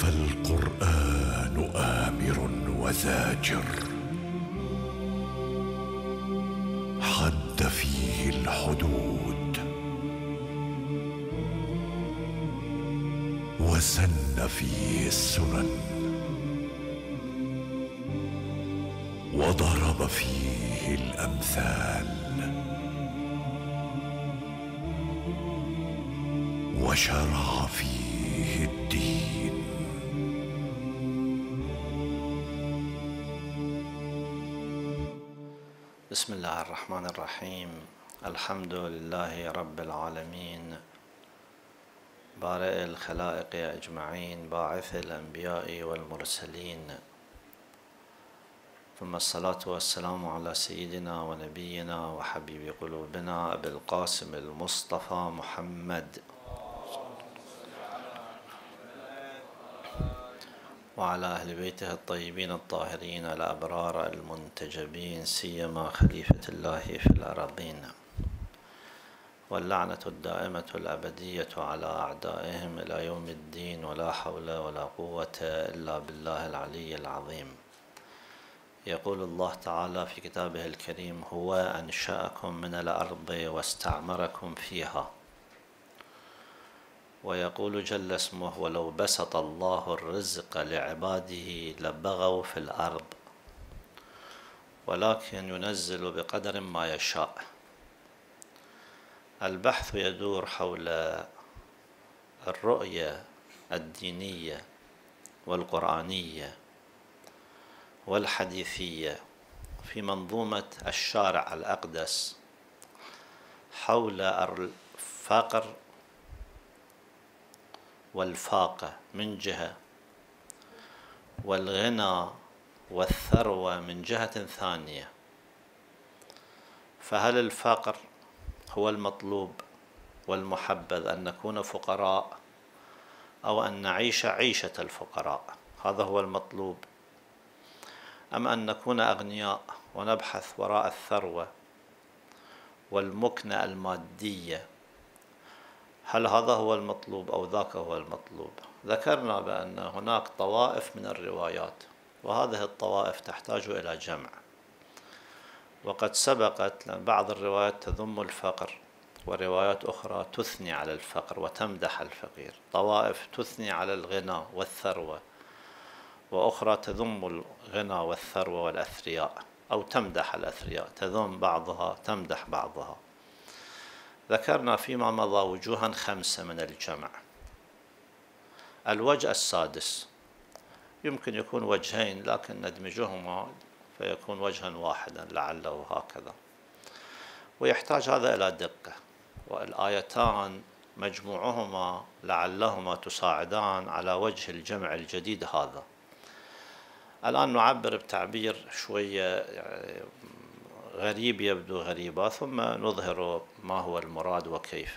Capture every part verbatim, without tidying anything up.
فالقرآن آمر وزاجر، حد فيه الحدود وسن فيه السنن، وضرب فيه الأمثال، وشرع فيه الدين. بسم الله الرحمن الرحيم. الحمد لله رب العالمين، بارئ الخلائق أجمعين، باعث الأنبياء والمرسلين، ثم الصلاة والسلام على سيدنا ونبينا وحبيب قلوبنا أبي القاسم المصطفى محمد، وعلى أهل بيته الطيبين الطاهرين الأبرار المنتجبين، سيما خليفة الله في الأراضين، واللعنة الدائمة الأبدية على أعدائهم إلى يوم الدين، ولا حول ولا قوة إلا بالله العلي العظيم. يقول الله تعالى في كتابه الكريم: هو أنشأكم من الأرض واستعمركم فيها. ويقول جل اسمه: ولو بسط الله الرزق لعباده لبغوا في الأرض ولكن ينزل بقدر ما يشاء. البحث يدور حول الرؤية الدينية والقرآنية والحديثية في منظومة الشارع الأقدس حول الفقر والفاقة من جهة، والغنى والثروة من جهة ثانية. فهل الفقر هو المطلوب والمحبذ، أن نكون فقراء، أو أن نعيش عيشة الفقراء؟ هذا هو المطلوب، أم أن نكون أغنياء ونبحث وراء الثروة والمكنة المادية؟ هل هذا هو المطلوب أو ذاك هو المطلوب؟ ذكرنا بأن هناك طوائف من الروايات، وهذه الطوائف تحتاج إلى جمع. وقد سبقت، لأن بعض الروايات تذم الفقر، وروايات أخرى تثني على الفقر وتمدح الفقير. طوائف تثني على الغنى والثروة، وأخرى تذم الغنى والثروة والأثرياء، أو تمدح الأثرياء، تذم بعضها تمدح بعضها. ذكرنا فيما مضى وجوها خمسة من الجمع. الوجه السادس يمكن يكون وجهين، لكن ندمجهما فيكون وجها واحدا لعله هكذا، ويحتاج هذا إلى دقة. والآيتان مجموعهما لعلهما تساعدان على وجه الجمع الجديد هذا. الآن نعبر بتعبير شوية غريب، يبدو غريبا، ثم نظهر ما هو المراد وكيف.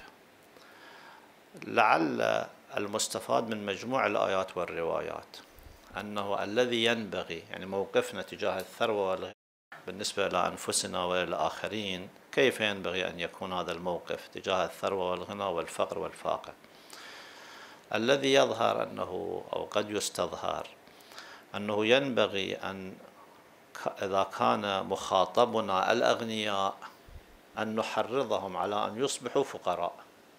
لعل المستفاد من مجموع الآيات والروايات أنه الذي ينبغي، يعني موقفنا تجاه الثروة والغنى بالنسبة إلى أنفسنا وللآخرين، كيف ينبغي أن يكون هذا الموقف تجاه الثروة والغنى والفقر والفاقة؟ الذي يظهر أنه، أو قد يستظهر أنه ينبغي أن إذا كان مخاطبنا الأغنياء أن نحرضهم على أن يصبحوا فقراء،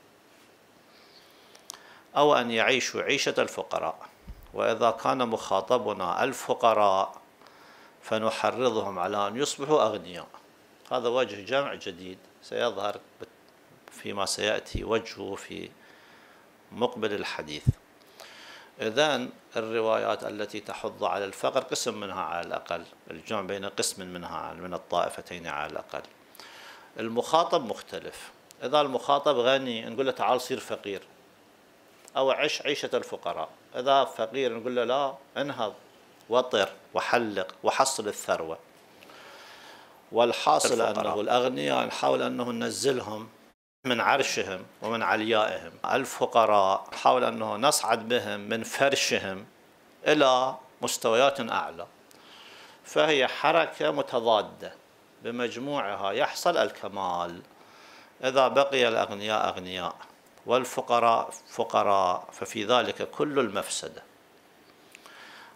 أو أن يعيشوا عيشة الفقراء. وإذا كان مخاطبنا الفقراء فنحرضهم على أن يصبحوا أغنياء. هذا وجه جمع جديد سيظهر فيما سيأتي وجهه في مقبل الحديث. إذن الروايات التي تحض على الفقر قسم منها على الأقل، الجمع بين قسم منها من الطائفتين على الأقل. المخاطب مختلف. إذا المخاطب غني نقول له تعال صير فقير، أو عش عيشة الفقراء. إذا فقير نقول له لا، انهض وطر وحلق وحصل الثروة. والحاصل الفقراء. أنه الأغنياء نحاول أنه ننزلهم من عرشهم ومن عليائهم. الفقراء نحاول أنه نصعد بهم من فرشهم إلى مستويات أعلى. فهي حركة متضادة، بمجموعها يحصل الكمال. إذا بقي الأغنياء أغنياء والفقراء فقراء ففي ذلك كل المفسدة.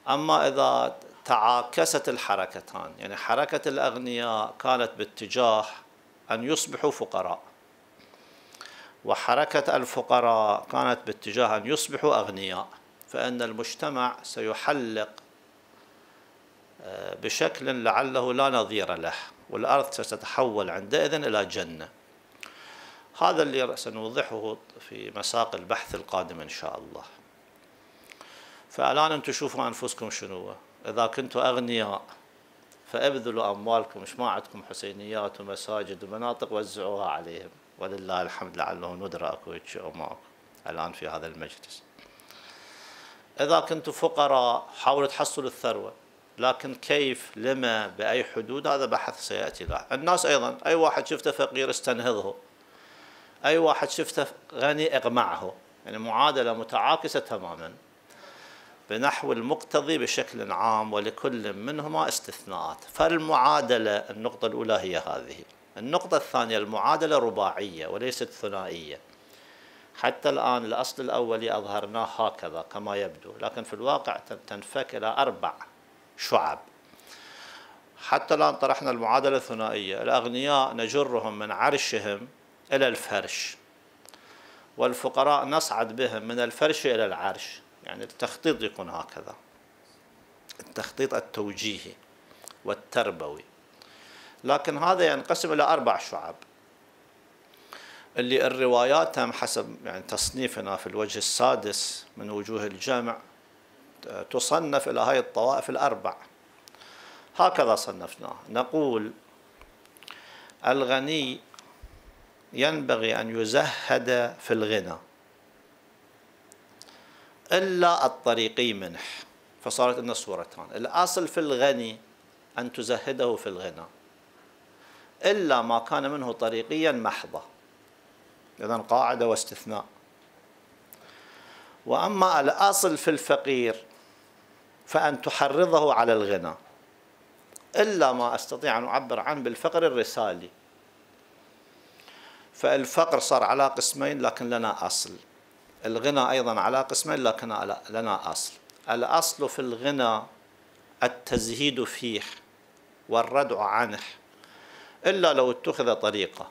أما إذا تعاكست الحركتان، يعني حركة الأغنياء كانت باتجاه أن يصبحوا فقراء، وحركة الفقراء كانت باتجاه أن يصبحوا أغنياء، فإن المجتمع سيحلق بشكل لعله لا نظير له، والأرض ستتحول عندئذ إلى جنة. هذا اللي سنوضحه في مساق البحث القادم إن شاء الله. فالآن أنتم شوفوا أنفسكم شنو، إذا كنتوا أغنياء فابذلوا أموالكم، مش ما عندكم حسينيات ومساجد ومناطق وزعوها عليهم، ولله الحمد لعله ندرى أكو شيء أو ماكو الآن في هذا المجلس. إذا كنتوا فقراء حاولوا تحصلوا الثروة، لكن كيف، لما، بأي حدود، هذا بحث سيأتي له. الناس أيضا، أي واحد شفته فقير استنهضه، أي واحد شفته غني اقمعه، يعني معادلة متعاكسة تماما بنحو المقتضي بشكل عام، ولكل منهما استثناءات. فالمعادلة النقطة الأولى هي هذه. النقطة الثانية المعادلة رباعية وليست ثنائية. حتى الآن الأصل الأولي أظهرناه هكذا كما يبدو، لكن في الواقع تنفك إلى أربع شعب. حتى الآن طرحنا المعادلة الثنائية، الأغنياء نجرهم من عرشهم إلى الفرش، والفقراء نصعد بهم من الفرش إلى العرش. يعني التخطيط يكون هكذا، التخطيط التوجيهي والتربوي. لكن هذا ينقسم إلى أربع شعب، اللي الروايات حسب يعني تصنيفنا في الوجه السادس من وجوه الجمع تصنف إلى هذه الطوائف الأربع. هكذا صنفناه. نقول الغني ينبغي أن يزهد في الغنى إلا الطريقي منه، فصارت لنا صورتان. الأصل في الغني أن تزهده في الغنى إلا ما كان منه طريقيا محضا، إذن قاعدة واستثناء. وأما الأصل في الفقير فأن تحرضه على الغنى إلا ما أستطيع أن أعبر عنه بالفقر الرسالي. فالفقر صار على قسمين لكن لنا أصل، الغنى أيضا على قسمين لكن لنا أصل. الأصل في الغنى التزهيد فيه والردع عنه إلا لو اتخذ طريقة.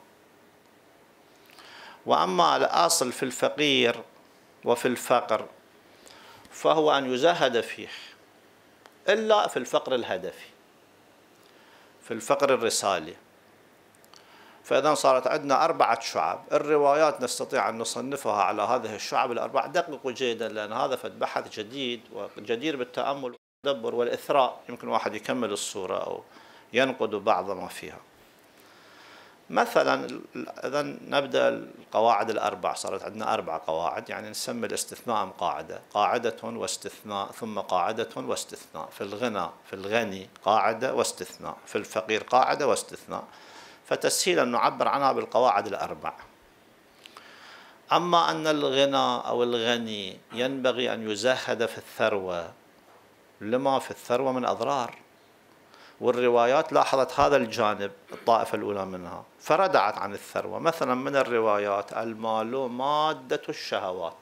وأما الأصل في الفقير وفي الفقر فهو أن يزهد فيه إلا في الفقر الهدفي، في الفقر الرسالي. فإذا صارت عندنا أربعة شعب. الروايات نستطيع أن نصنفها على هذه الشعب الأربعة. دققوا جيدا، لأن هذا فد بحث جديد وجدير بالتأمل والتدبر والإثراء، يمكن واحد يكمل الصورة أو ينقد بعض ما فيها. مثلا إذا نبدأ القواعد الأربع، صارت عندنا أربع قواعد، يعني نسمي الاستثناء قاعدة، قاعدة واستثناء ثم قاعدة واستثناء. في الغنى، في الغني قاعدة واستثناء، في الفقير قاعدة واستثناء، فتسهيلا نعبر عنها بالقواعد الأربع. أما أن الغنى أو الغني ينبغي أن يزهد في الثروة، لما في الثروة من أضرار، والروايات لاحظت هذا الجانب، الطائفة الأولى منها، فردعت عن الثروة. مثلا من الروايات المال مادة الشهوات،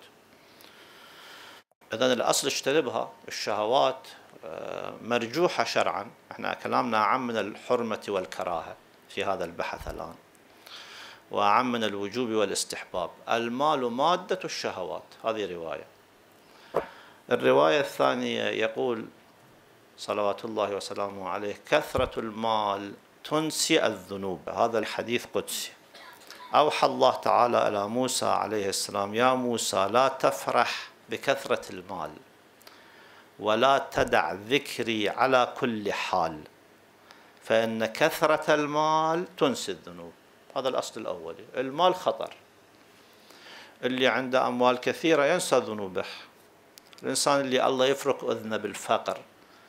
إذن الأصل اجتنبها. الشهوات مرجوحة شرعا، احنا كلامنا عام من الحرمة والكراهة في هذا البحث الآن، وعام من الوجوب والاستحباب. المال مادة الشهوات، هذه رواية. الرواية الثانية يقول صلوات الله وسلامه عليه: كثرة المال تنسي الذنوب. هذا الحديث قدسي. أوحى الله تعالى إلى موسى عليه السلام: يا موسى لا تفرح بكثرة المال ولا تدع ذكري على كل حال، فإن كثرة المال تنسي الذنوب. هذا الأصل الأولي. المال خطر، اللي عنده أموال كثيرة ينسى ذنوبه. الإنسان اللي الله يفرك أذنه بالفقر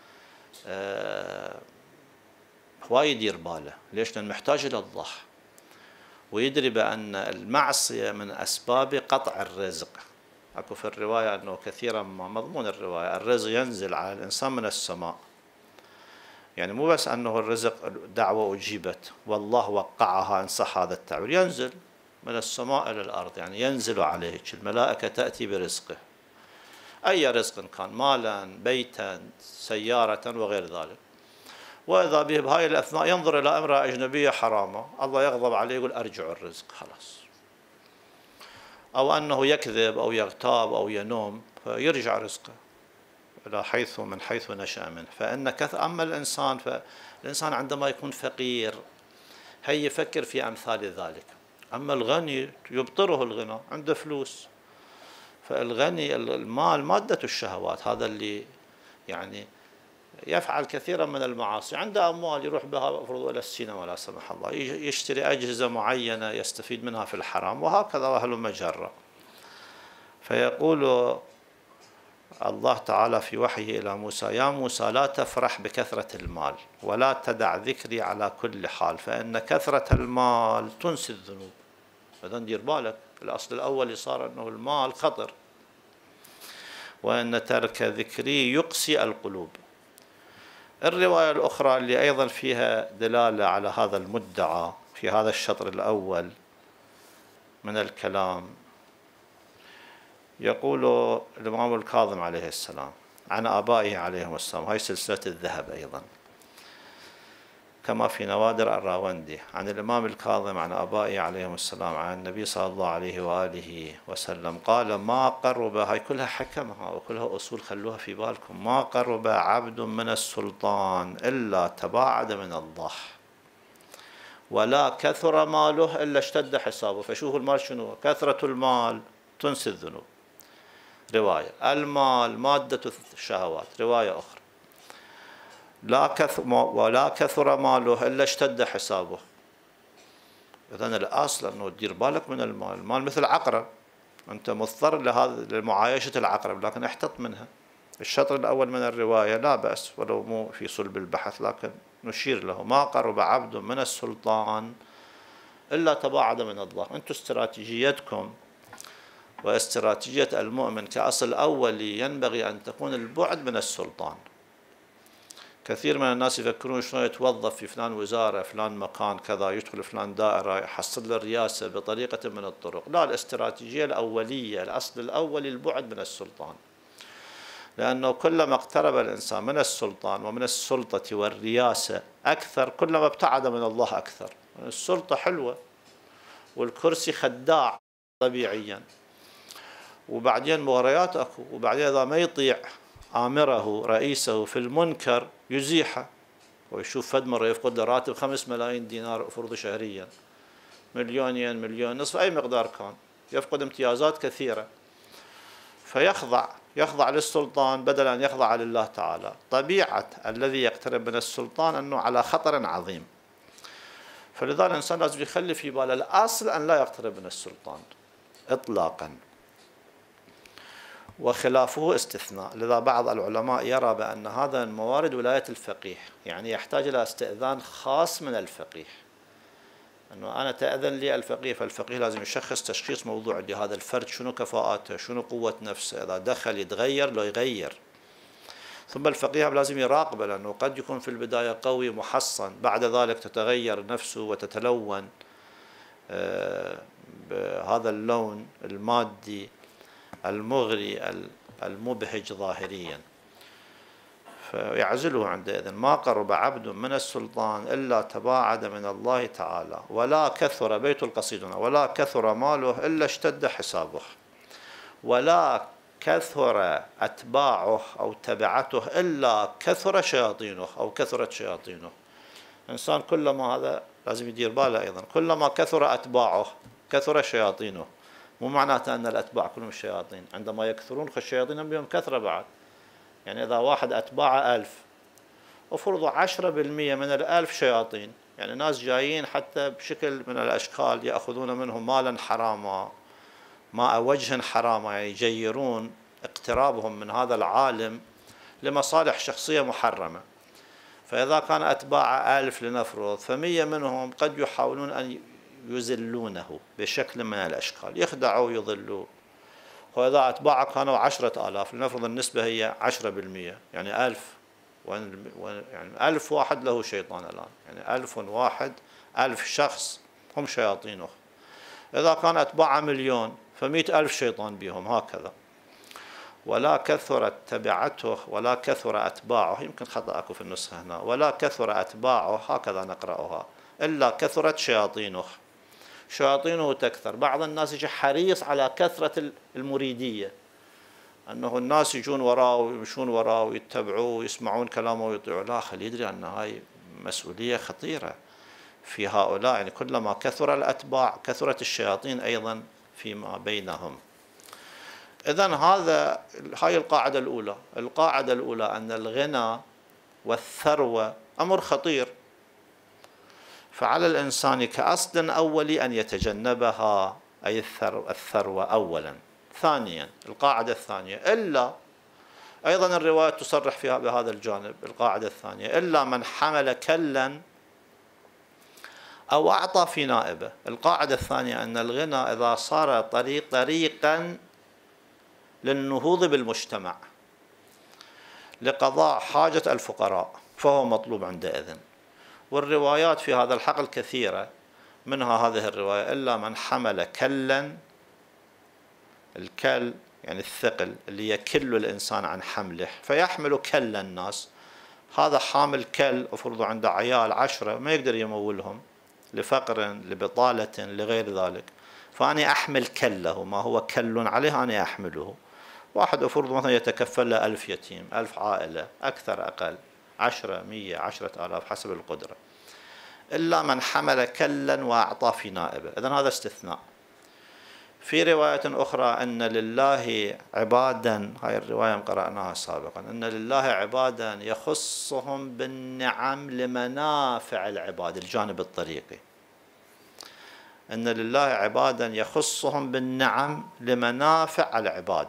آه هو يدير باله. ليش؟ لأنه محتاج إلى الله، ويدري بأن المعصية من أسباب قطع الرزق. أكو في الرواية أنه كثيرا ما مضمون الرواية الرزق ينزل على الإنسان من السماء، يعني مو بس أنه الرزق دعوة أجيبت والله وقعها إن صح هذا التعبير، ينزل من السماء إلى الأرض، يعني ينزل عليه، الملائكة تأتي برزقه. أي رزق كان، مالا، بيتا، سيارة وغير ذلك. وإذا به بهاي الأثناء ينظر إلى امرأة أجنبية حرامة، الله يغضب عليه يقول أرجع الرزق خلاص. أو أنه يكذب أو يغتاب أو ينوم فيرجع رزقه إلى حيث من حيث نشأ منه. فإن كثر أما الإنسان فالإنسان عندما يكون فقير هي يفكر في أمثال ذلك. أما الغني يبطره الغنى، عنده فلوس. فالغني المال مادة الشهوات، هذا اللي يعني يفعل كثيرا من المعاصي، عنده أموال يروح بها أفرض إلى السينما لا سمح الله، يشتري أجهزة معينة يستفيد منها في الحرام، وهكذا أهل مجرة. فيقول الله تعالى في وحيه إلى موسى: يا موسى لا تفرح بكثرة المال ولا تدع ذكري على كل حال، فإن كثرة المال تنسي الذنوب. إذن دير بالك، الأصل الأول صار أنه المال خطر، وأن ترك ذكري يقسي القلوب. الرواية الأخرى اللي أيضا فيها دلالة على هذا المدعى في هذا الشطر الأول من الكلام، يقول الإمام الكاظم عليه السلام عن آبائه عليهم السلام، هاي سلسلة الذهب أيضا كما في نوادر الراوندي، عن الإمام الكاظم عن آبائه عليهم السلام عن النبي صلى الله عليه وآله وسلم قال: ما قرب، هاي كلها حكمها وكلها أصول خلوها في بالكم، ما قرب عبد من السلطان إلا تباعد من الله، ولا كثر ماله إلا اشتد حسابه. فشوفوا المال شنو؟ كثرة المال تنسي الذنوب، رواية. المال مادة الشهوات، رواية أخرى. لا كثر ولا كثر ماله إلا اشتد حسابه. إذن الأصل أنه تدير بالك من المال. المال مثل عقرب، أنت مضطر لهذا لمعايشة العقرب، لكن احتط منها. الشطر الأول من الرواية لا بأس ولو مو في صلب البحث، لكن نشير له: ما قرب عبد من السلطان إلا تباعد من الله. أنتم استراتيجيتكم واستراتيجية المؤمن كأصل أولي ينبغي أن تكون البعد من السلطان. كثير من الناس يفكرون شلون يتوظف في فلان وزارة، فلان مكان كذا، يدخل فلان دائرة، يحصل الرئاسة بطريقة من الطرق. لا، الاستراتيجية الأولية، الأصل الأولي البعد من السلطان، لأنه كلما اقترب الإنسان من السلطان ومن السلطة والرئاسة أكثر، كلما ابتعد من الله أكثر. السلطة حلوة والكرسي خداع طبيعيا، وبعدين مغريات أكو، وبعدين إذا ما يطيع آمره رئيسه في المنكر يزيحه، ويشوف فد مرة يفقد راتب خمس ملايين دينار فرض شهريا، مليونين، مليون نصف، أي مقدار كان، يفقد امتيازات كثيرة، فيخضع يخضع للسلطان بدل أن يخضع لله تعالى. طبيعة الذي يقترب من السلطان أنه على خطر عظيم، فلذا الإنسان لازم يخلي في باله الأصل أن لا يقترب من السلطان إطلاقا، وخلافه استثناء. لذا بعض العلماء يرى بأن هذا من موارد ولاية الفقيه، يعني يحتاج إلى استئذان خاص من الفقيه، أنه أنا تأذن لي الفقيه، فالفقيه لازم يشخص تشخيص موضوع لهذا الفرد، شنو كفاءاته، شنو قوة نفسه، إذا دخل يتغير لو يغير. ثم الفقيه لازم يراقبه، لأنه قد يكون في البداية قوي محصن، بعد ذلك تتغير نفسه وتتلون بهذا اللون المادي المغري المبهج ظاهريا، فيعزله عندئذ. ما قرب عبد من السلطان إلا تباعد من الله تعالى، ولا كثر، بيت القصيدنا، ولا كثر ماله إلا اشتد حسابه، ولا كثر أتباعه أو تبعته إلا كثر شياطينه أو كثرت شياطينه. إنسان كلما، هذا لازم يدير باله أيضا، كلما كثر أتباعه كثر شياطينه. مو معناته أن الأتباع كلهم الشياطين، عندما يكثرون فالشياطين بهم كثرة بعد. يعني إذا واحد أتباعه ألف، وفرضوا عشرة بالمئة من الألف شياطين، يعني ناس جايين حتى بشكل من الأشكال يأخذون منهم مالا حراما، ماء وجه حراما، يعني يجيرون اقترابهم من هذا العالم لمصالح شخصية محرمة. فإذا كان أتباع ألف لنفرض، فمية منهم قد يحاولون أن يذلونه بشكل من الأشكال، يخدعوا ويضلوا. وإذا أتباعه كانوا عشرة آلاف، لنفرض النسبة هي عشرة بالمئة، يعني ألف، يعني ألف واحد له شيطان الآن، يعني ألف واحد، ألف شخص هم شياطينه. إذا كان أتباعه مليون، فمئة ألف شيطان بهم، هكذا. ولا كثرت تبعته ولا كثر أتباعه، يمكن خطأ أكو في النسخة هنا، ولا كثر أتباعه، هكذا نقرأها، إلا كثرت شياطينه، شياطينه تكثر. بعض الناس يجي حريص على كثرة المريدية، أنه الناس يجون وراه ويمشون وراه ويتبعوه ويسمعون كلامه ويطيعوا، لا، خلي يدري أن هاي مسؤولية خطيرة في هؤلاء، يعني كلما كثر الأتباع كثرت الشياطين أيضا فيما بينهم. إذن هذا هاي القاعدة الأولى. القاعدة الأولى أن الغنى والثروة أمر خطير، فعلى الإنسان كأصل أولي أن يتجنبها، أي الثروة أولا. ثانيا، القاعدة الثانية، إلا أيضا الرواية تصرح فيها بهذا الجانب. القاعدة الثانية، إلا من حمل كلا أو أعطى في نائبه. القاعدة الثانية أن الغنى إذا صار طريق طريقا للنهوض بالمجتمع لقضاء حاجة الفقراء فهو مطلوب عندئذ. والروايات في هذا الحقل كثيرة، منها هذه الرواية، إلا من حمل كلا، الكل يعني الثقل اللي يكل الإنسان عن حمله، فيحمل كل الناس. هذا حامل كل أفرض عنده عيال عشرة ما يقدر يمولهم لفقر لبطالة لغير ذلك، فأنا أحمل كله، ما هو كل عليه أنا أحمله. واحد أفرض مثلا يتكفل له ألف يتيم، ألف عائلة، أكثر أقل، عشرة مية عشرة آلاف حسب القدرة. إلا من حمل كلا وأعطى في نائبه. إذن هذا استثناء. في رواية أخرى أن لله عبادا، هاي الرواية قرأناها سابقا، أن لله عبادا يخصهم بالنعم لمنافع العباد، الجانب الطريقي. أن لله عبادا يخصهم بالنعم لمنافع العباد،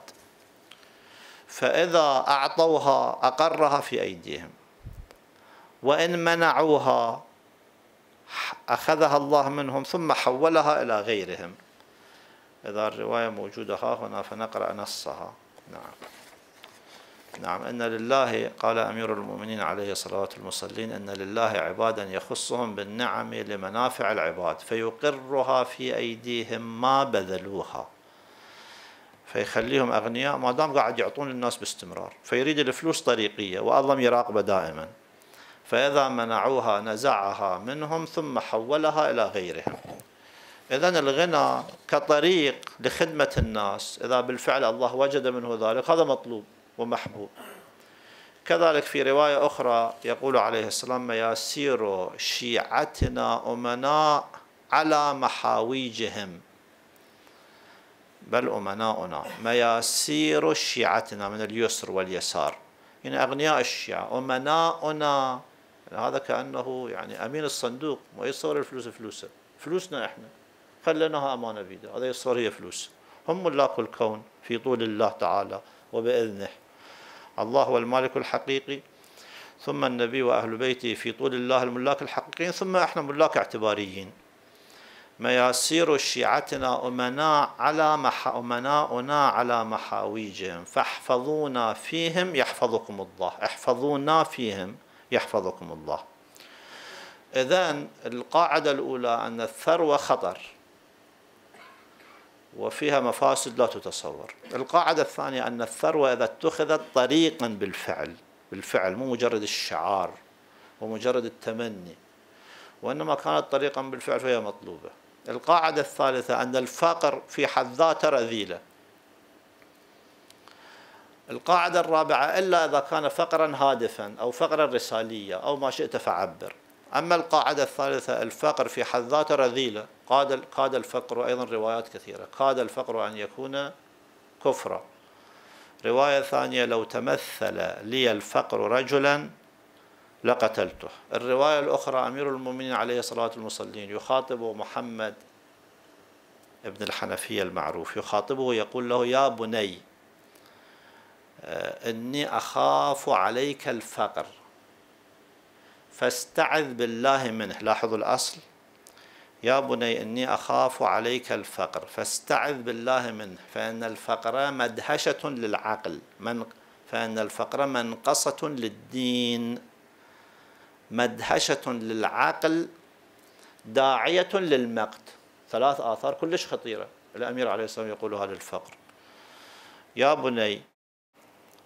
فإذا أعطوها أقرها في أيديهم، وإن منعوها أخذها الله منهم ثم حولها إلى غيرهم. إذا الرواية موجودة ها هنا فنقرأ نصها. نعم نعم أن لله، قال أمير المؤمنين عليه صلوات المصلين، أن لله عبادا يخصهم بالنعم لمنافع العباد فيقرها في أيديهم ما بذلوها، فيخليهم أغنياء ما دام قاعد يعطون الناس باستمرار، فيريد الفلوس طريقية والله يراقبه دائما، فإذا منعوها نزعها منهم ثم حولها إلى غيرهم. إذن الغنى كطريق لخدمة الناس، إذا بالفعل الله وجد منه ذلك، هذا مطلوب ومحبوب. كذلك في رواية أخرى يقول عليه السلام: مياسير شيعتنا أمناء على محاويجهم، بل أمناؤنا. مياسير شيعتنا من اليسر واليسار، يعني أغنياء الشيعة. أمناؤنا هذا كأنه يعني أمين الصندوق، ما يصور الفلوس فلوسه، فلوسنا إحنا خليناها أمانة بيده، هذا يصور هي فلوس. هم ملاك الكون في طول الله تعالى وبإذنه. الله هو المالك الحقيقي، ثم النبي وأهل بيته في طول الله الملاك الحقيقيين، ثم إحنا ملاك اعتباريين. مياسير شيعتنا أمناء على مح... أمناؤنا على محاويجهم فاحفظونا فيهم يحفظكم الله. احفظونا فيهم يحفظكم الله. إذن القاعدة الأولى أن الثروة خطر وفيها مفاسد لا تتصور. القاعدة الثانية أن الثروة إذا اتخذت طريقا بالفعل، بالفعل مو مجرد الشعار ومجرد التمني، وإنما كانت طريقا بالفعل فهي مطلوبة. القاعدة الثالثة أن الفقر في حد ذاته رذيلة. القاعدة الرابعة: إلا إذا كان فقرا هادفا أو فقرا رساليا أو ما شئت فعبر. أما القاعدة الثالثة: الفقر في حد ذاته رذيلة، قاد كاد الفقر، أيضا روايات كثيرة، كاد الفقر أن يكون كفرا. رواية ثانية: لو تمثل لي الفقر رجلا لقتلته. الرواية الأخرى: أمير المؤمنين عليه صلاة المصلين يخاطب محمد ابن الحنفية المعروف، يخاطبه يقول له: يا بني إني أخاف عليك الفقر فاستعذ بالله منه. لاحظوا الأصل: يا بني إني أخاف عليك الفقر فاستعذ بالله منه، فإن الفقر مدهشة للعقل، من فإن الفقر منقصة للدين، مدهشة للعقل، داعية للمقت. ثلاث آثار كلش خطيرة الأمير عليه السلام يقولها للفقر. يا بني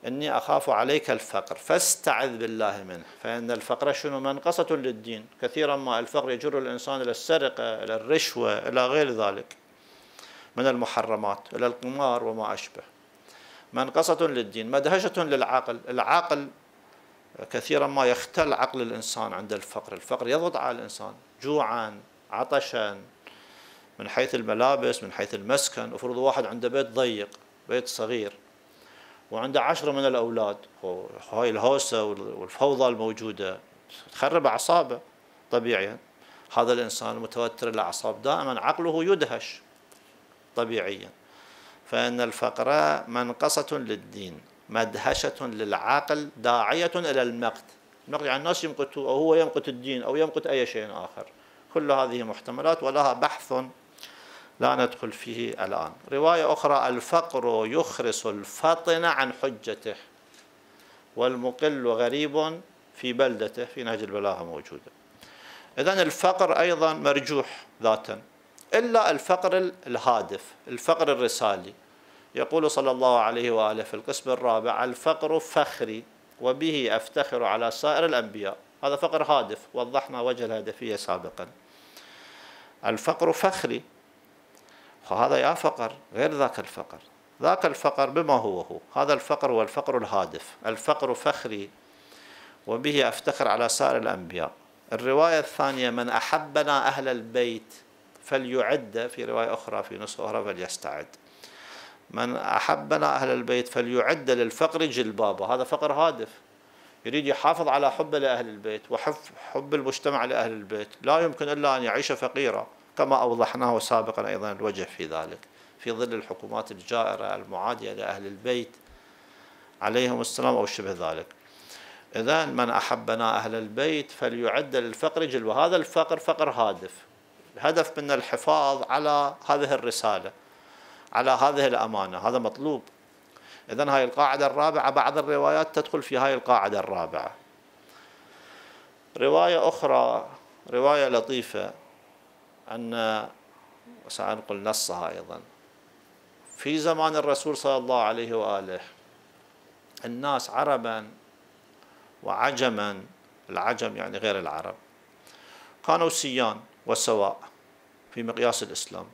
إني أخاف عليك الفقر فاستعذ بالله منه، فإن الفقر شنو؟ منقصة للدين. كثيرا ما الفقر يجر الإنسان إلى السرقة، إلى الرشوة، إلى غير ذلك من المحرمات، إلى القمار وما أشبه. منقصة للدين، مدهشة للعقل. العقل كثيرا ما يختل عقل الإنسان عند الفقر. الفقر يضغط على الإنسان جوعا، عطشا، من حيث الملابس، من حيث المسكن. افرض واحد عنده بيت ضيق، بيت صغير، وعنده عشرة من الأولاد، هاي الهوسة والفوضى الموجودة تخرب أعصابه طبيعيا. هذا الإنسان المتوتر الأعصاب دائما عقله يدهش طبيعيا. فإن الفقر منقصة للدين، مدهشة للعقل، داعية إلى المقت. المقت يعني الناس يمقتوا، أو هو يمقت الدين، أو يمقت أي شيء آخر. كل هذه محتملات ولها بحث لا ندخل فيه الآن. رواية أخرى: الفقر يخرس الفطن عن حجته، والمقل غريب في بلدته. في نهج البلاغة موجودة. إذن الفقر أيضا مرجوح ذاتا، إلا الفقر الهادف، الفقر الرسالي. يقول صلى الله عليه وآله في القسم الرابع: الفقر فخري وبه أفتخر على سائر الأنبياء. هذا فقر هادف، وضحنا وجه الهدفية سابقا. الفقر فخري، هذا يا فقر غير ذاك الفقر. ذاك الفقر بما هو هو، هذا الفقر هو الفقر الهادف. الفقر فخري وبه أفتخر على سائر الأنبياء. الرواية الثانية: من أحبنا أهل البيت فليعد، في رواية أخرى في نسخة أخرى فليستعد. من أحبنا أهل البيت فليعد للفقر جلبابا. هذا فقر هادف، يريد يحافظ على حبه لأهل البيت وحب حب المجتمع لأهل البيت. لا يمكن إلا أن يعيش فقيرا، كما أوضحناه سابقا أيضا الوجه في ذلك، في ظل الحكومات الجائرة المعادية لأهل البيت عليهم السلام أو شبه ذلك. إذن من أحبنا أهل البيت فليعد للفقر جلبا. هذا الفقر فقر هادف، الهدف من الحفاظ على هذه الرسالة، على هذه الأمانة، هذا مطلوب. إذن هاي القاعدة الرابعة، بعض الروايات تدخل في هاي القاعدة الرابعة. رواية أخرى، رواية لطيفة، أن سأنقل نصها أيضا: في زمان الرسول صلى الله عليه وآله الناس عربا وعجما، العجم يعني غير العرب، كانوا سيان وسواء في مقياس الإسلام.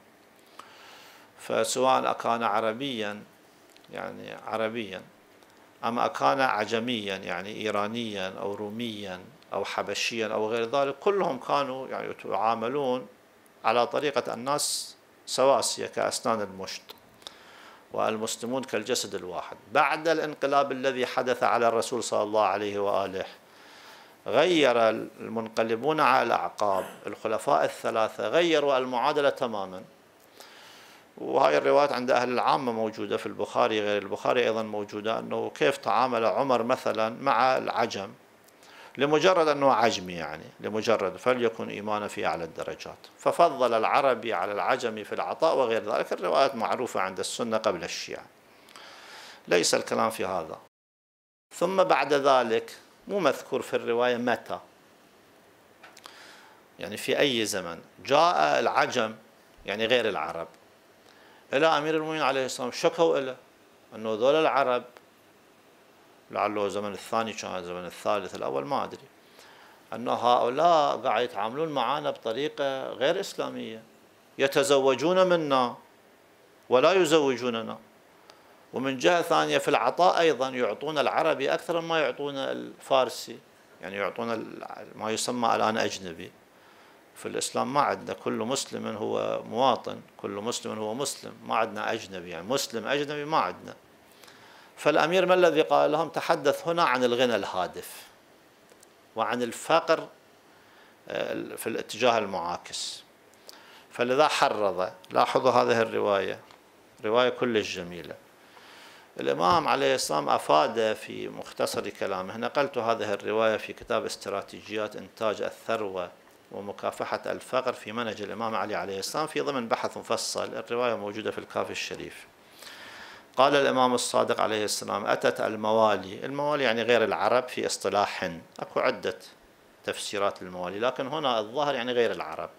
فسواء أكان عربيا يعني عربيا، أما أكان عجميا يعني إيرانيا أو روميا أو حبشيا أو غير ذلك، كلهم كانوا يعني يتعاملون على طريقة الناس سواسية كأسنان المشط، والمسلمون كالجسد الواحد. بعد الانقلاب الذي حدث على الرسول صلى الله عليه وآله، غير المنقلبون على الأعقاب الخلفاء الثلاثة، غيروا المعادلة تماما. وهاي الروايات عند أهل العامة موجودة في البخاري، غير البخاري أيضا موجودة، أنه كيف تعامل عمر مثلا مع العجم، لمجرد أنه عجمي، يعني لمجرد فليكن إيمانا في أعلى الدرجات، ففضل العربي على العجمي في العطاء وغير ذلك. الروايات معروفة عند السنة قبل الشيعة، ليس الكلام في هذا. ثم بعد ذلك مو مذكور في الرواية متى، يعني في أي زمن جاء العجم يعني غير العرب إلى أمير المؤمنين عليه السلام، شكوا إليه أنه ذول العرب، لعله الزمن الثاني كان الزمن الثالث الأول ما أدري، أن هؤلاء قاعد يتعاملون معنا بطريقة غير إسلامية، يتزوجون منا ولا يزوجوننا، ومن جهة ثانية في العطاء أيضا يعطون العربي أكثر مما يعطون الفارسي، يعني يعطون ما يسمى الآن أجنبي. في الإسلام ما عندنا، كل مسلم هو مواطن، كل مسلم هو مسلم، ما عندنا أجنبي، يعني مسلم أجنبي ما عندنا. فالأمير ما الذي قال لهم؟ تحدث هنا عن الغنى الهادف وعن الفقر في الاتجاه المعاكس، فلذا حرض. لاحظوا هذه الرواية، رواية كلش جميلة. الإمام عليه السلام أفاد في مختصر كلامه، نقلت هذه الرواية في كتاب استراتيجيات إنتاج الثروة ومكافحة الفقر في منهج الإمام علي عليه السلام في ضمن بحث مفصل. الرواية موجودة في الكافي الشريف. قال الإمام الصادق عليه السلام: أتت الموالي، الموالي يعني غير العرب في اصطلاح، أكو عدة تفسيرات للموالي، لكن هنا الظاهر يعني غير العرب.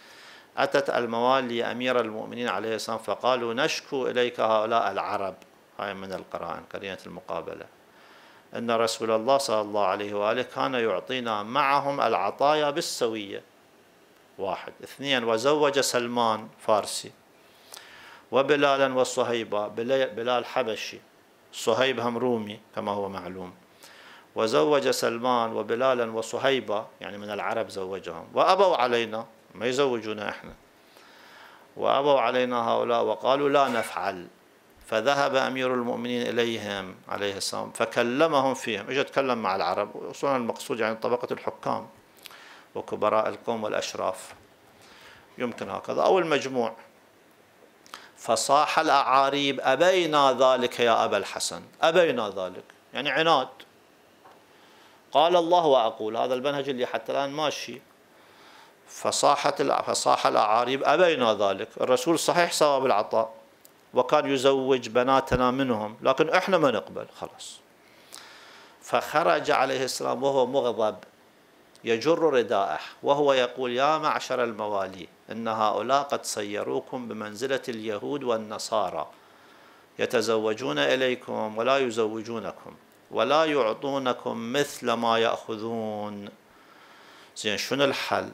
أتت الموالي أمير المؤمنين عليه السلام فقالوا: نشكو إليك هؤلاء العرب هاي من القرائن قرينة المقابلة، أن رسول الله صلى الله عليه وآله كان يعطينا معهم العطايا بالسوية. واحد. اثنين، وزوج سلمان فارسي وبلالا وصهيبا، بلال حبشي، صهيب هم رومي كما هو معلوم، وزوج سلمان وبلالا وصهيبا يعني من العرب زوجهم، وأبوا علينا ما يزوجونا احنا، وأبوا علينا هؤلاء وقالوا لا نفعل. فذهب أمير المؤمنين إليهم عليه السلام فكلمهم فيهم، اجى يتكلم مع العرب، وصولا المقصود يعني طبقة الحكام وكبراء القوم والأشراف، يمكن هكذا أو المجموع. فصاح الأعاريب أبينا ذلك يا أبا الحسن، أبينا ذلك يعني عناد. قال الله وأقول، هذا المنهج اللي حتى الآن ماشي. فصاحت فصاح الأعاريب أبينا ذلك، الرسول صحيح سوى بالعطاء وكان يزوج بناتنا منهم، لكن إحنا ما نقبل خلاص. فخرج عليه السلام وهو مغضب يجر رداءه وهو يقول يا معشر الموالي إن هؤلاء قد صيروكم بمنزلة اليهود والنصارى، يتزوجون إليكم ولا يزوجونكم ولا يعطونكم مثل ما يأخذون. زين، شنو الحل؟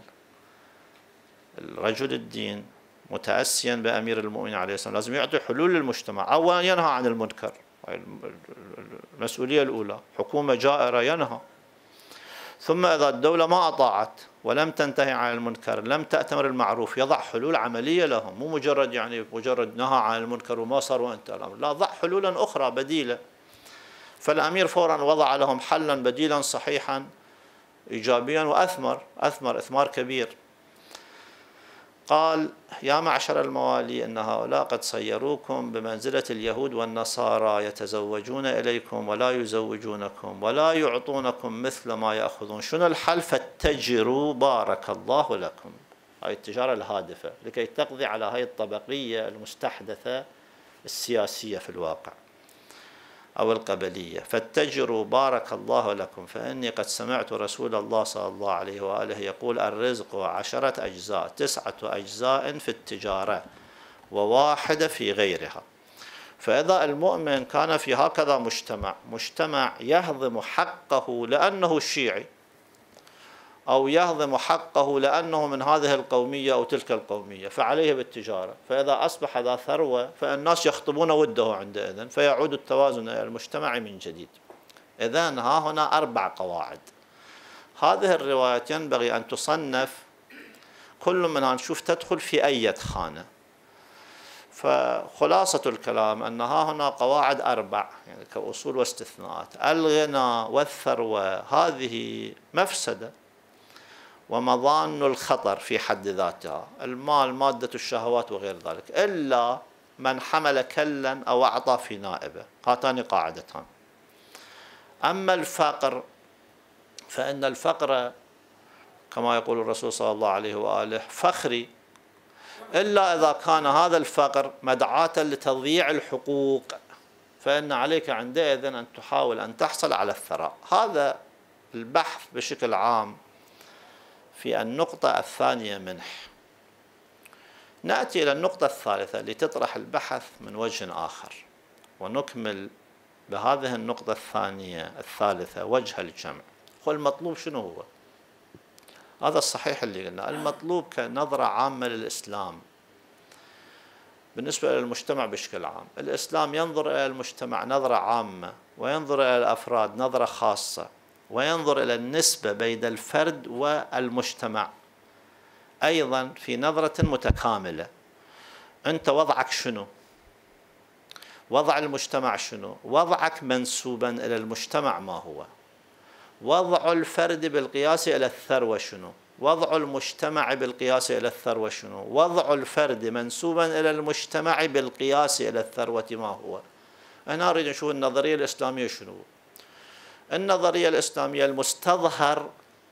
الرجل الدين متأسيا بأمير المؤمنين عليه السلام لازم يعطي حلول للمجتمع. أولا ينهى عن المنكر، المسؤولية الأولى، حكومة جائرة ينهى. ثم إذا الدولة ما أطاعت ولم تنتهي عن المنكر، لم تأتمر المعروف، يضع حلول عملية لهم، مو مجرد يعني مجرد نهى عن المنكر وما صار وانتهى الأمر، لا، ضع حلولا أخرى بديلة. فالأمير فورا وضع لهم حلا بديلا صحيحا إيجابيا وأثمر أثمر إثمار كبير. قال يا معشر الموالي إن هؤلاء قد صيروكم بمنزلة اليهود والنصارى، يتزوجون إليكم ولا يزوجونكم ولا يعطونكم مثل ما يأخذون. شنو الحل؟ فاتجروا بارك الله لكم. هاي التجارة الهادفة لكي تقضي على هاي الطبقية المستحدثة السياسية في الواقع أو القبلية. فاتجروا بارك الله لكم فإني قد سمعت رسول الله صلى الله عليه وآله يقول الرزق عشرة أجزاء، تسعة أجزاء في التجارة وواحدة في غيرها. فإذا المؤمن كان في هكذا مجتمع مجتمع يهضم حقه لأنه شيعي أو يهضم حقه لأنه من هذه القومية أو تلك القومية، فعليه بالتجارة. فإذا أصبح ذا ثروة فالناس يخطبون وده عندئذ، فيعود التوازن إلى المجتمع من جديد. إذن ها هنا أربع قواعد. هذه الروايات ينبغي أن تصنف كل منها نشوف تدخل في أي خانة. فخلاصة الكلام أن ها هنا قواعد أربع يعني كأصول واستثناءات. الغنى والثروة هذه مفسدة ومظان الخطر في حد ذاتها، المال مادة الشهوات وغير ذلك، إلا من حمل كلا أو أعطى في نائبه، هاتان قاعدتان. أما الفقر فإن الفقر كما يقول الرسول صلى الله عليه وآله فخري، إلا إذا كان هذا الفقر مدعاة لتضييع الحقوق، فإن عليك عندئذ أن تحاول أن تحصل على الثراء. هذا البحث بشكل عام في النقطة الثانية منه. نأتي إلى النقطة الثالثة لتطرح البحث من وجه آخر، ونكمل بهذه النقطة الثانية الثالثة وجه الجمع. والمطلوب شنو هو؟ هذا الصحيح اللي قلنا، المطلوب كنظرة عامة للإسلام بالنسبة للمجتمع بشكل عام. الإسلام ينظر إلى المجتمع نظرة عامة، وينظر إلى الأفراد نظرة خاصة، وينظر إلى النسبة بين الفرد والمجتمع أيضا في نظرة متكاملة. أنت وضعك شنو؟ وضع المجتمع شنو؟ وضعك منسوبا إلى المجتمع ما هو؟ وضع الفرد بالقياس إلى الثروة شنو؟ وضع المجتمع بالقياس إلى الثروة شنو؟ وضع الفرد منسوبا إلى المجتمع بالقياس إلى الثروة ما هو؟ أنا أريد نشوف النظرية الإسلامية شنو. النظرية الإسلامية المستظهر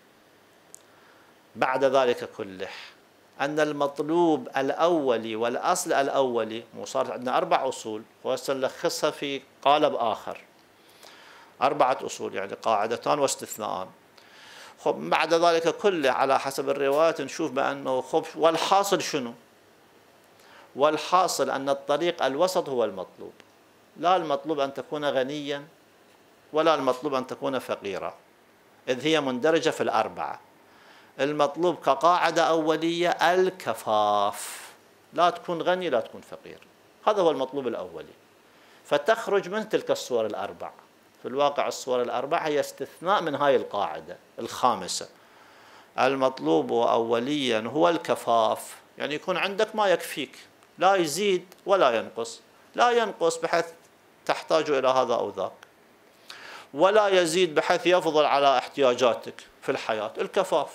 بعد ذلك كله أن المطلوب الأولي والأصل الأولي، وصارت عندنا أربع أصول وسنلخصها في قالب آخر، أربعة أصول يعني قاعدتان واستثناءان. خب بعد ذلك كله على حسب الروايات نشوف بأنه خب والحاصل شنو؟ والحاصل أن الطريق الوسط هو المطلوب. لا المطلوب أن تكون غنيا ولا المطلوب أن تكون فقيرا، إذ هي مندرجة في الأربعة. المطلوب كقاعدة أولية الكفاف، لا تكون غني لا تكون فقير، هذا هو المطلوب الأولي، فتخرج من تلك الصور الأربع. في الواقع الصور الأربع هي استثناء من هاي القاعدة الخامسة. المطلوب أوليا هو الكفاف، يعني يكون عندك ما يكفيك، لا يزيد ولا ينقص، لا ينقص بحيث تحتاج إلى هذا أو ذاك، ولا يزيد بحيث يفضل على احتياجاتك في الحياة، الكفاف.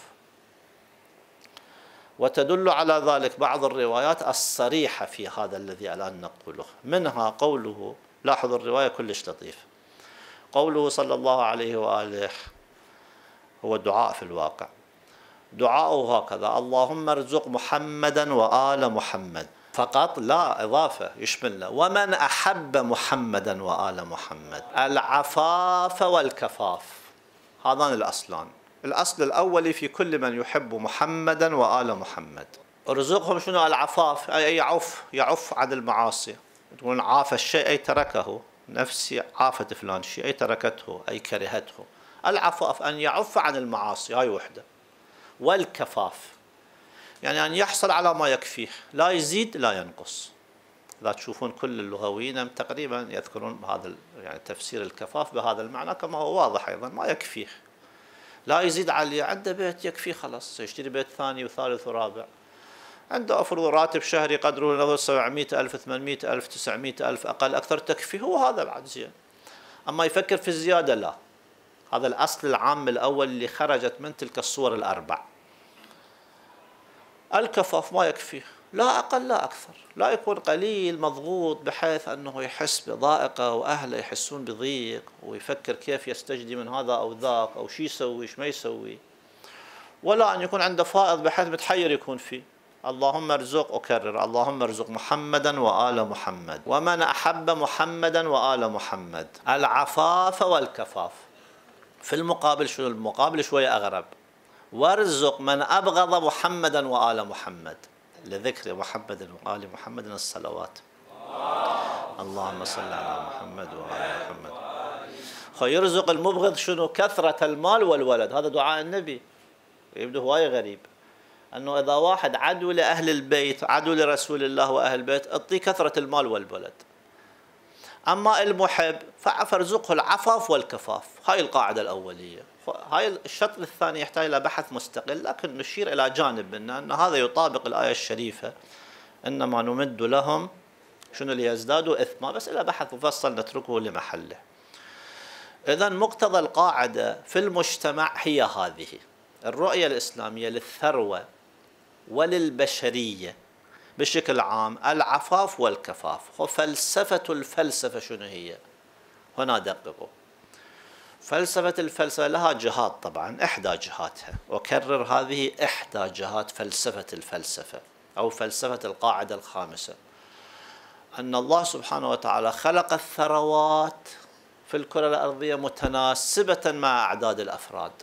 وتدل على ذلك بعض الروايات الصريحة في هذا الذي الآن نقوله، منها قوله، لاحظوا الرواية كلش لطيف، قوله صلى الله عليه وآله، هو دعاء في الواقع، دعاؤه هكذا: اللهم ارزق محمدا وآل محمد، فقط لا إضافة يشملنا، ومن أحب محمدا وآل محمد، العفاف والكفاف، هذان الأصلان. الأصل الأولي في كل من يحب محمدا وآل محمد، ارزقهم شنو؟ العفاف، أي يعف، يعف عن المعاصي. تقولون عاف الشيء أي تركه، نفسي عافت فلان شيء أي تركته أي كرهته. العفاف أن يعف عن المعاصي، هاي وحدة. والكفاف يعني أن يحصل على ما يكفيه، لا يزيد لا ينقص. لا تشوفون كل اللغويين تقريبا يذكرون هذا يعني تفسير الكفاف بهذا المعنى، كما هو واضح أيضا، ما يكفيه، لا يزيد على اللي عنده بيت يكفيه خلاص، يشتري بيت ثاني وثالث ورابع. عنده أفرض راتب شهري قدره سبعمئة ألف ثمانمئة ألف تسعمئة ألف، أقل أكثر تكفيه، هو هذا بعد زين. أما يفكر في الزيادة لا. هذا الأصل العام الأول اللي خرجت من تلك الصور الأربع. الكفاف ما يكفيه، لا أقل لا أكثر، لا يكون قليل مضغوط بحيث أنه يحس بضائقة وأهله يحسون بضيق ويفكر كيف يستجدي من هذا أو ذاك أو شو يسوي شو ما يسوي، ولا أن يكون عنده فائض بحيث متحير يكون فيه. اللهم ارزق، أكرر، اللهم ارزق محمدا وآل محمد، ومن أحب محمدا وآل محمد، العفاف والكفاف. في المقابل شنو المقابل؟ شوية أغرب: وارزق من أبغض محمدا وآل محمد، لذكر محمد وآل محمد الصلوات. اللهم صل على محمد وآل محمد. فيرزق المبغض شنو؟ كثرة المال والولد. هذا دعاء النبي، يبدو هواية غريب، أنه إذا واحد عدو لأهل البيت، عدو لرسول الله وأهل البيت، أعطيه كثرة المال والولد. أما المحب فارزقه العفاف والكفاف. هاي القاعدة الأولية. هاي الشطر الثاني يحتاج إلى بحث مستقل، لكن نشير إلى جانب منه أن هذا يطابق الآية الشريفة: إنما نمد لهم شنو ليزدادوا إثما، بس إلى بحث مفصل نتركه لمحله. إذن مقتضى القاعدة في المجتمع هي هذه الرؤية الإسلامية للثروة وللبشرية بشكل عام: العفاف والكفاف. وفلسفة الفلسفة شنو هي؟ هنا دققوا. فلسفة الفلسفة لها جهات طبعا، إحدى جهاتها، وكرر هذه إحدى جهات فلسفة الفلسفة أو فلسفة القاعدة الخامسة، أن الله سبحانه وتعالى خلق الثروات في الكرة الأرضية متناسبة مع أعداد الأفراد.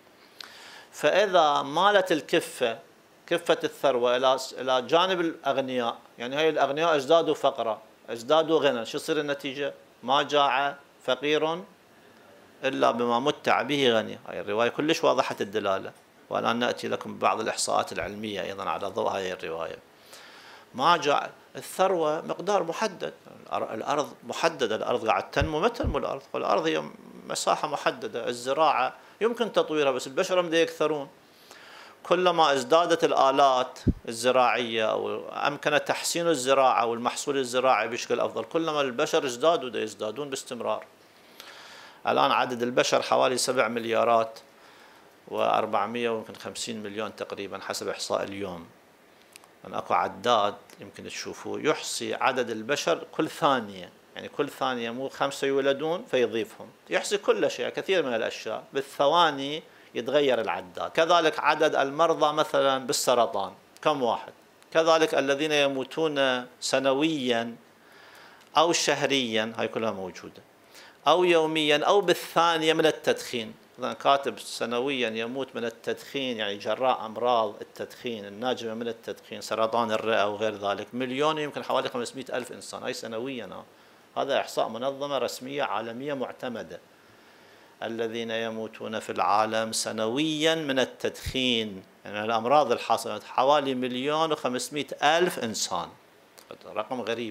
فإذا مالت الكفة، كفة الثروة إلى إلى جانب الأغنياء، يعني هاي الأغنياء ازدادوا فقرا، ازدادوا غنى، شو تصير النتيجة؟ ما جاع فقير إلا بما متع به غني. هاي الرواية كلش واضحة الدلالة، والآن نأتي لكم ببعض الإحصاءات العلمية أيضا على ضوء هذه الرواية. ما جاء الثروة مقدار محدد، الأرض محددة، الأرض قاعد تنمو، ما تنمو الأرض، والأرض هي مساحة محددة. الزراعة يمكن تطويرها بس البشر هم يكثرون. كلما ازدادت الآلات الزراعية أو أمكن تحسين الزراعة والمحصول الزراعي بشكل أفضل، كلما البشر ازدادوا دا يزدادون باستمرار. الآن عدد البشر حوالي سبع مليارات وأربعمئة ويمكن خمسين مليون تقريبا حسب إحصاء اليوم. أنا أكو عداد يمكن تشوفوه يحصي عدد البشر كل ثانية، يعني كل ثانية مو خمسة يولدون فيضيفهم، يحصي كل شيء، كثير من الأشياء بالثواني يتغير العداد. كذلك عدد المرضى مثلا بالسرطان كم واحد، كذلك الذين يموتون سنويا أو شهريا، هاي كلها موجودة، أو يوميا أو بالثانية من التدخين. إذا كاتب سنويا يموت من التدخين، يعني جراء أمراض التدخين الناجمة من التدخين، سرطان الرئة وغير ذلك، مليون يمكن حوالي خمسمئة ألف إنسان، هاي سنويا. هذا إحصاء منظمة رسمية عالمية معتمدة. الذين يموتون في العالم سنويا من التدخين، يعني الأمراض الحاصلة حوالي مليون وخمسمائة ألف إنسان، رقم غريب.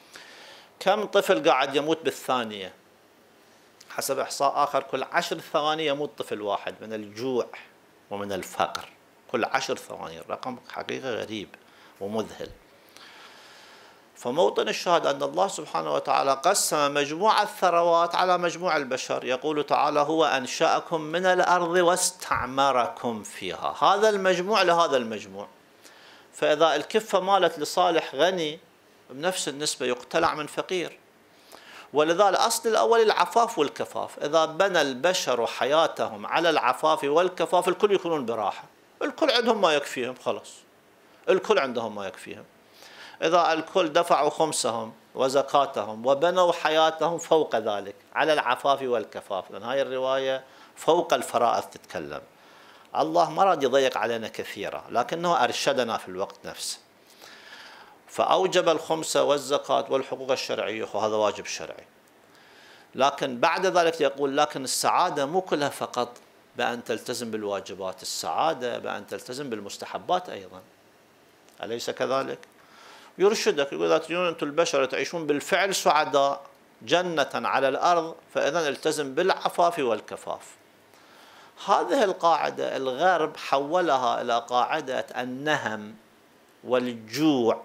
كم طفل قاعد يموت بالثانية؟ حسب إحصاء آخر كل عشر ثواني يموت طفل واحد من الجوع ومن الفقر، كل عشر ثواني. رقم حقيقة غريب ومذهل. فموطن الشاهد أن الله سبحانه وتعالى قسم مجموع الثروات على مجموع البشر. يقول تعالى: هو أنشأكم من الأرض واستعمركم فيها. هذا المجموع لهذا المجموع. فإذا الكفة مالت لصالح غني بنفس النسبة يقتلع من فقير. ولذا الأصل الأول العفاف والكفاف. إذا بنى البشر حياتهم على العفاف والكفاف الكل يكونون براحة، الكل عندهم ما يكفيهم، خلص الكل عندهم ما يكفيهم. إذا الكل دفعوا خمسهم وزكاتهم وبنوا حياتهم فوق ذلك على العفاف والكفاف، لأن هاي الرواية فوق الفرائض تتكلم. الله ما راد يضيق علينا كثيرا، لكنه أرشدنا في الوقت نفسه، فأوجب الخمسة والزكاة والحقوق الشرعية، وهذا واجب شرعي. لكن بعد ذلك يقول: لكن السعادة مو كلها فقط بأن تلتزم بالواجبات، السعادة بأن تلتزم بالمستحبات أيضا، أليس كذلك؟ يرشدك، يقول: إذا تريدون أنتم البشر تعيشون بالفعل سعداء جنة على الأرض فإذا التزم بالعفاف والكفاف. هذه القاعدة الغرب حولها إلى قاعدة النهم والجوع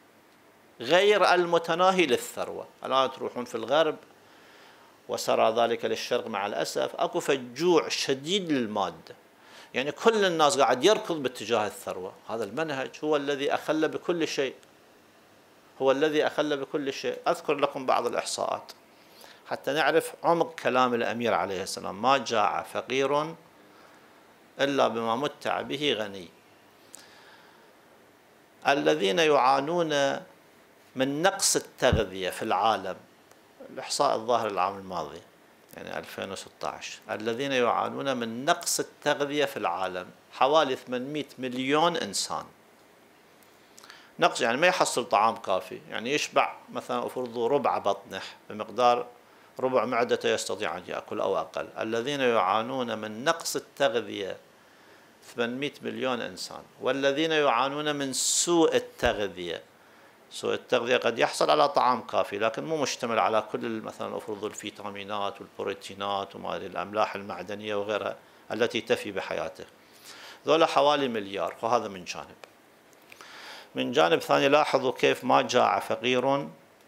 غير المتناهي للثروة. الآن تروحون في الغرب وسرى ذلك للشرق مع الأسف، أكو فجوع شديد للمادة، يعني كل الناس قاعد يركض باتجاه الثروة. هذا المنهج هو الذي أخل بكل شيء، هو الذي أخل بكل شيء. أذكر لكم بعض الإحصاءات حتى نعرف عمق كلام الأمير عليه السلام: ما جاع فقير إلا بما متع به غني. الذين يعانون من نقص التغذية في العالم، الإحصاء الظاهر العام الماضي يعني ألفين وستة عشر، الذين يعانون من نقص التغذية في العالم حوالي ثمانمائة مليون إنسان. نقص يعني ما يحصل طعام كافي، يعني يشبع مثلا أفرضوا ربع بطنه بمقدار ربع معدته يستطيع أن يأكل أو أقل. الذين يعانون من نقص التغذية ثمانمائة مليون إنسان. والذين يعانون من سوء التغذية، سوء التغذية قد يحصل على طعام كافي لكن مو مشتمل على كل مثلا أفرضوا الفيتامينات والبروتينات وما الأملاح المعدنية وغيرها التي تفي بحياته. ذولا حوالي مليار. وهذا من جانب. من جانب ثاني لاحظوا كيف ما جاع فقير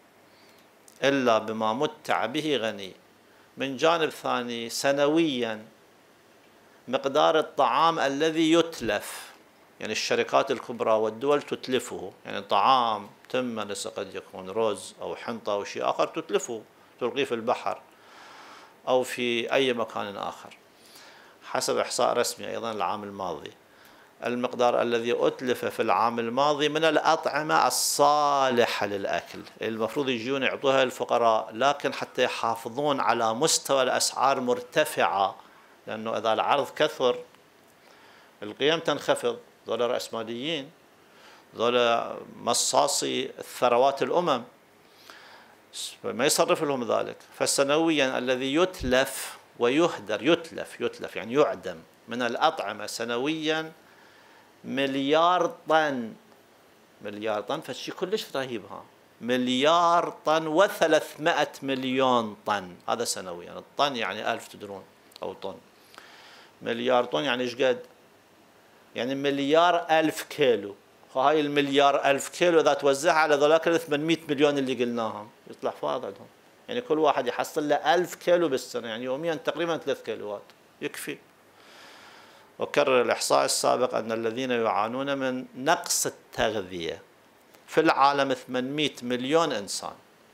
إلا بما متع به غني. من جانب ثاني سنويا مقدار الطعام الذي يتلف، يعني الشركات الكبرى والدول تتلفه، يعني طعام تمن قد يكون رز أو حنطة أو شيء آخر تتلفه، تلقيه في البحر أو في أي مكان آخر. حسب إحصاء رسمي أيضا العام الماضي، المقدار الذي أتلف في العام الماضي من الأطعمة الصالحة للأكل المفروض يجون يعطوها الفقراء، لكن حتى يحافظون على مستوى الأسعار مرتفعة، لأنه إذا العرض كثر القيم تنخفض. ذولا رأسماليين، ذولا مصاصي الثروات الأمم، ما يصرف لهم ذلك. فسنويا الذي يتلف ويهدر، يتلف يتلف يعني يعدم من الأطعمة سنويا مليار طن. مليار طن فشي كلش رهيب. ها مليار طن وثلاثمائة مليون طن، هذا سنويا. يعني الطن يعني ألف تدرون أو طن. مليار طن يعني إيش قد؟ يعني مليار ألف كيلو. فهاي المليار ألف كيلو إذا توزعها على ذولاك ثمانمائة مليون اللي قلناهم يطلع فاض عندهم. يعني كل واحد يحصل له ألف كيلو بالسنة، يعني يوميا تقريبا ثلاث كيلوات يكفي. وكرر الإحصاء السابق أن الذين يعانون من نقص التغذية في العالم ثمانمائة مليون إنسان.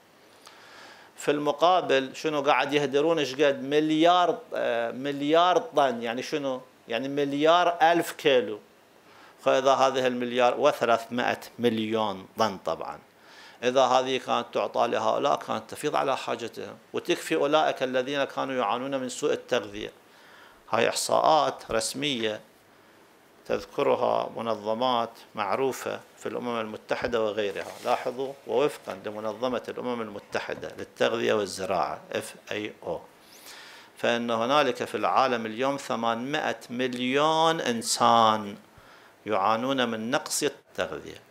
في المقابل شنو قاعد يهدرون؟ إيش قد؟ مليار مليار طن. يعني شنو؟ يعني مليار ألف كيلو. فإذا هذه المليار وثلاثمائة مليون طن، طبعا إذا هذه كانت تعطى لهؤلاء كانت تفيض على حاجتهم وتكفي أولئك الذين كانوا يعانون من سوء التغذية. هاي إحصاءات رسمية تذكرها منظمات معروفة في الأمم المتحدة وغيرها. لاحظوا، ووفقا لمنظمة الأمم المتحدة للتغذية والزراعة إف إيه أو، فإن هنالك في العالم اليوم ثمانمائة مليون إنسان يعانون من نقص التغذية،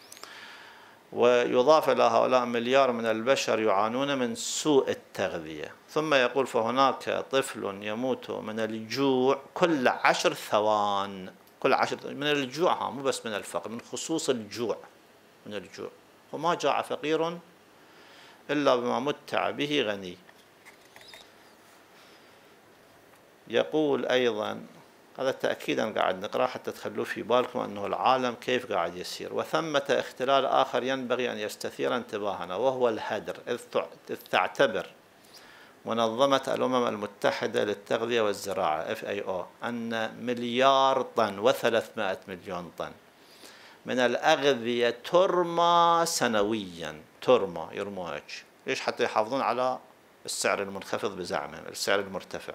ويضاف إلى هؤلاء مليار من البشر يعانون من سوء التغذية. ثم يقول فهناك طفل يموت من الجوع كل عشر ثوان، كل عشر من الجوع، ها مو بس من الفقر، من خصوص الجوع، من الجوع. وما جاع فقير إلا بما متع به غني. يقول أيضا، هذا تأكيدا قاعد نقرأ حتى تخلوا في بالكم أنه العالم كيف قاعد يسير. وثمة اختلال آخر ينبغي أن يستثير انتباهنا، وهو الهدر، إذ تعتبر منظمة الأمم المتحدة للتغذية والزراعة إف إيه أو أن مليار طن وثلاثمائة مليون طن من الأغذية ترمى سنويا، ترمى يرموج. ليش؟ حتى يحافظون على السعر المنخفض بزعمهم، السعر المرتفع.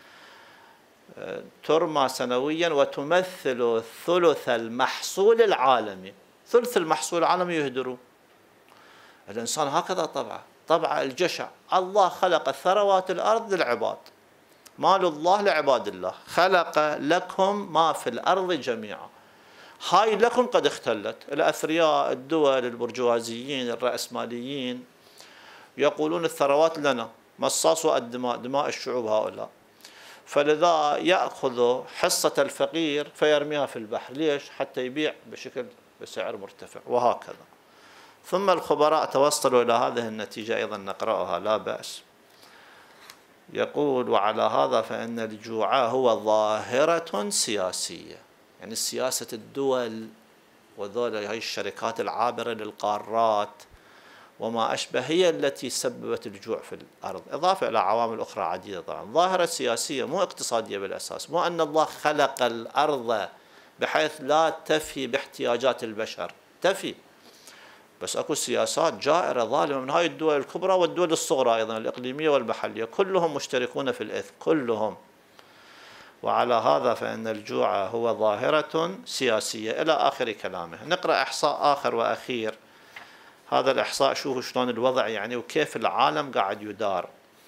ترمى سنويا وتمثل ثلث المحصول العالمي. ثلث المحصول العالمي يهدروا. الإنسان هكذا طبعه، طبع الجشع. الله خلق ثروات الأرض للعباد، مال الله لعباد الله، خلق لكم ما في الأرض جميعا. هاي لكم قد اختلت. الأثرياء، الدول، البرجوازيين، الرأسماليين يقولون الثروات لنا، مصاصوا الدماء، دماء الشعوب هؤلاء، فلذا يأخذ حصة الفقير فيرميها في البحر. ليش؟ حتى يبيع بشكل بسعر مرتفع، وهكذا. ثم الخبراء توصلوا إلى هذه النتيجة، أيضا نقرأها لا بأس. يقول وعلى هذا فإن الجوع هو ظاهرة سياسية، يعني سياسة الدول وذول هاي الشركات العابرة للقارات وما أشبه هي التي سببت الجوع في الأرض، إضافة إلى عوامل أخرى عديدة. طبعا ظاهرة سياسية مو اقتصادية بالأساس، مو أن الله خلق الأرض بحيث لا تفي باحتياجات البشر، تفي، بس أكو سياسات جائرة ظالمة من هاي الدول الكبرى والدول الصغرى أيضا الإقليمية والمحلية، كلهم مشتركون في الإثم كلهم. وعلى هذا فإن الجوع هو ظاهرة سياسية إلى آخر كلامه. نقرأ إحصاء آخر وأخير. هذا الإحصاء شوفوا شلون الوضع يعني وكيف العالم قاعد يدار.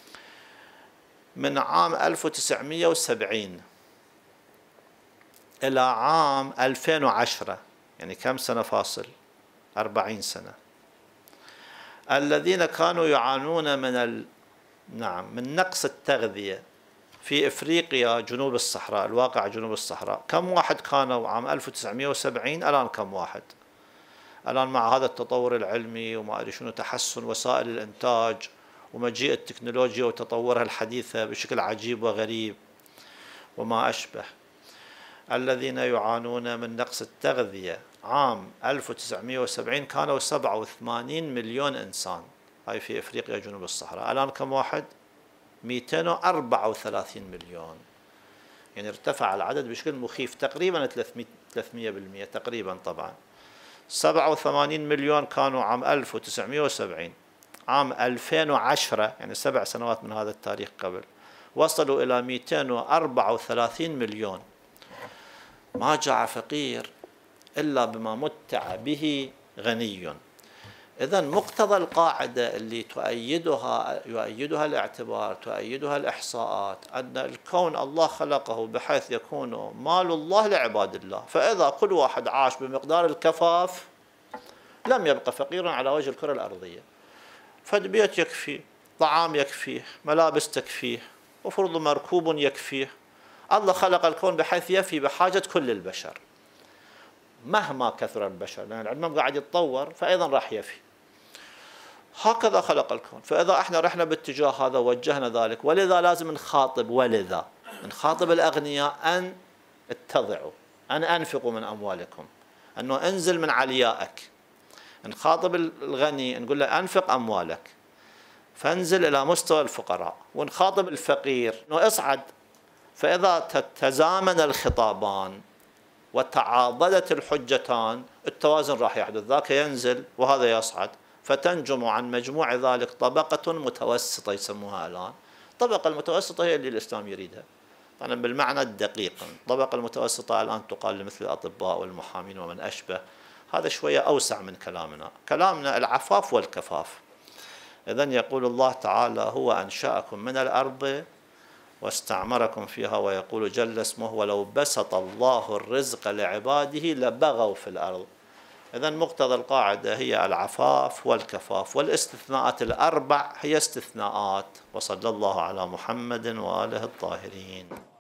من عام ألف وتسعمئة وسبعين إلى عام ألفين وعشرة، يعني كم سنة فاصل؟ أربعين سنة. الذين كانوا يعانون من ال... نعم من نقص التغذية في إفريقيا جنوب الصحراء، الواقع جنوب الصحراء، كم واحد كانوا عام ألف وتسعمئة وسبعين؟ الآن كم واحد؟ الآن مع هذا التطور العلمي وما أدري شنو، تحسن وسائل الإنتاج ومجيء التكنولوجيا وتطورها الحديثة بشكل عجيب وغريب وما أشبه، الذين يعانون من نقص التغذية عام ألف وتسعمئة وسبعين كانوا سبعة وثمانين مليون إنسان، هاي في إفريقيا جنوب الصحراء. الآن كم واحد؟ مئتين وأربعة وثلاثين مليون، يعني ارتفع العدد بشكل مخيف، تقريبا ثلاثمئة بالمئة تقريبا. طبعا سبعة وثمانين مليون كانوا عام ألف وتسعمئة وسبعين، عام ألفين وعشرة يعني سبع سنوات من هذا التاريخ قبل وصلوا إلى مئتين وأربعة وثلاثين مليون. ما جاع فقير إلا بما متع به غني. إذن مقتضى القاعدة اللي تؤيدها يؤيدها الاعتبار، تؤيدها الإحصاءات، أن الكون الله خلقه بحيث يكون مال الله لعباد الله، فإذا كل واحد عاش بمقدار الكفاف لم يبقى فقيرا على وجه الكرة الأرضية. فالبيت يكفيه، طعام يكفيه، ملابس تكفيه، وفرض مركوب يكفيه. الله خلق الكون بحيث يفي بحاجة كل البشر مهما كثر البشر، لأن العلم قاعد يتطور فأيضا راح يفي. هكذا خلق الكون. فإذا احنا رحنا باتجاه هذا ووجهنا ذلك، ولذا لازم نخاطب ولذا نخاطب الأغنياء أن اتضعوا، أن أنفقوا من أموالكم، أنه انزل من عليائك. نخاطب الغني نقول له أنفق أموالك، فانزل إلى مستوى الفقراء. ونخاطب الفقير أنه اصعد. فإذا تزامن الخطابان وتعاضدت الحجتان التوازن راح يحدث، ذاك ينزل وهذا يصعد، فتنجم عن مجموع ذلك طبقة متوسطة يسموها الآن. الطبقة المتوسطة هي اللي الإسلام يريدها، أنا بالمعنى الدقيق. الطبقة المتوسطة الآن تقال مثل الأطباء والمحامين ومن أشبه، هذا شوية أوسع من كلامنا. كلامنا العفاف والكفاف. إذن يقول الله تعالى: هو أنشأكم من الأرض واستعمركم فيها، ويقول جل اسمه: ولو بسط الله الرزق لعباده لبغوا في الأرض. إذن مقتضى القاعدة هي العفاف والكفاف، والاستثناءات الأربع هي استثناءات. وصلى الله على محمد وآله الطاهرين.